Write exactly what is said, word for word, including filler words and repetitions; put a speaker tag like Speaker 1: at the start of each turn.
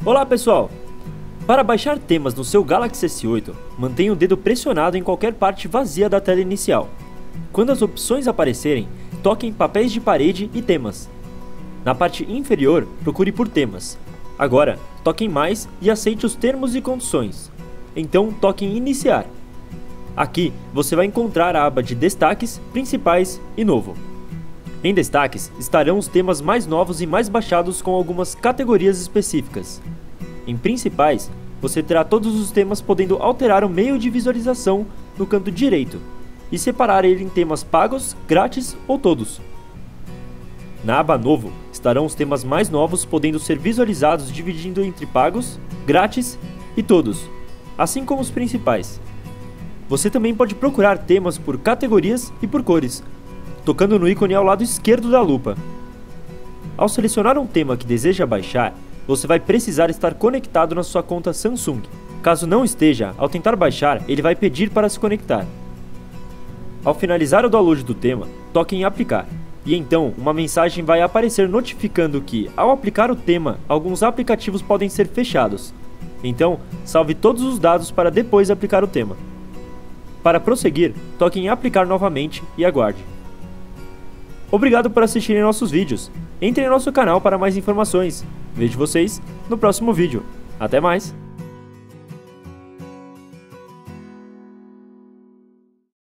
Speaker 1: Olá pessoal! Para baixar temas no seu Galaxy S oito, mantenha o dedo pressionado em qualquer parte vazia da tela inicial. Quando as opções aparecerem, toque em papéis de parede e temas. Na parte inferior, procure por temas. Agora, toque em mais e aceite os termos e condições. Então, toque em iniciar. Aqui, você vai encontrar a aba de destaques, principais e novo. Em destaques, estarão os temas mais novos e mais baixados com algumas categorias específicas. Em principais, você terá todos os temas podendo alterar o meio de visualização no canto direito e separar ele em temas pagos, grátis ou todos. Na aba Novo, estarão os temas mais novos podendo ser visualizados dividindo entre pagos, grátis e todos, assim como os principais. Você também pode procurar temas por categorias e por cores, tocando no ícone ao lado esquerdo da lupa. Ao selecionar um tema que deseja baixar, você vai precisar estar conectado na sua conta Samsung. Caso não esteja, ao tentar baixar, ele vai pedir para se conectar. Ao finalizar o download do tema, toque em aplicar, e então uma mensagem vai aparecer notificando que, ao aplicar o tema, alguns aplicativos podem ser fechados. Então, salve todos os dados para depois aplicar o tema. Para prosseguir, toque em aplicar novamente e aguarde. Obrigado por assistirem nossos vídeos. Entre em nosso canal para mais informações. Vejo vocês no próximo vídeo. Até mais!